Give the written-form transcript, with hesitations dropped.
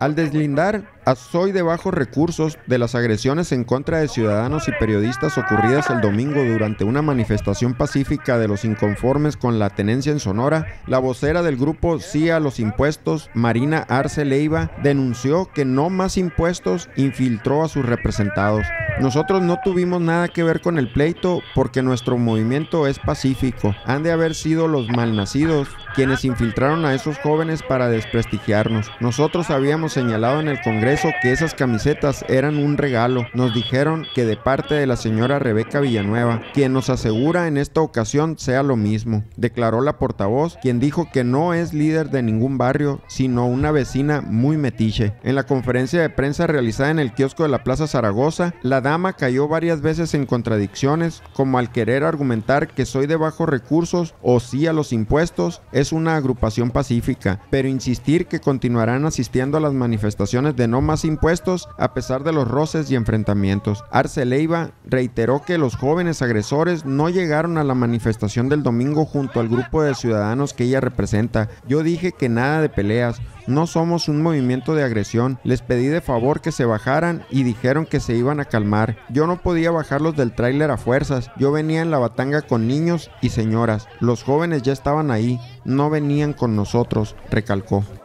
Al deslindar a Soy de Bajos Recursos de las agresiones en contra de ciudadanos y periodistas ocurridas el domingo durante una manifestación pacífica de los inconformes con la tenencia en Sonora, la vocera del grupo Sí a los Impuestos, Marina Arce Leiva, denunció que No Más Impuestos infiltró a sus representados. Nosotros no tuvimos nada que ver con el pleito porque nuestro movimiento es pacífico. Han de haber sido los malnacidos quienes infiltraron a esos jóvenes para desprestigiarnos. Nosotros habíamos señalado en el Congreso que esas camisetas eran un regalo. Nos dijeron que de parte de la señora Rebeca Villanueva, quien nos asegura en esta ocasión sea lo mismo, declaró la portavoz, quien dijo que no es líder de ningún barrio, sino una vecina muy metiche. En la conferencia de prensa realizada en el kiosco de la Plaza Zaragoza, la dama cayó varias veces en contradicciones, como al querer argumentar que Soy de Bajos Recursos o Sí a los Impuestos es una agrupación pacífica, pero insistir que continuarán asistiendo a las manifestaciones de No Más Impuestos a pesar de los roces y enfrentamientos. Arce Leiva reiteró que los jóvenes agresores no llegaron a la manifestación del domingo junto al grupo de ciudadanos que ella representa. Yo dije que nada de peleas. No somos un movimiento de agresión. Les pedí de favor que se bajaran y dijeron que se iban a calmar. Yo no podía bajarlos del tráiler a fuerzas. Yo venía en la batanga con niños y señoras. Los jóvenes ya estaban ahí. No venían con nosotros, recalcó.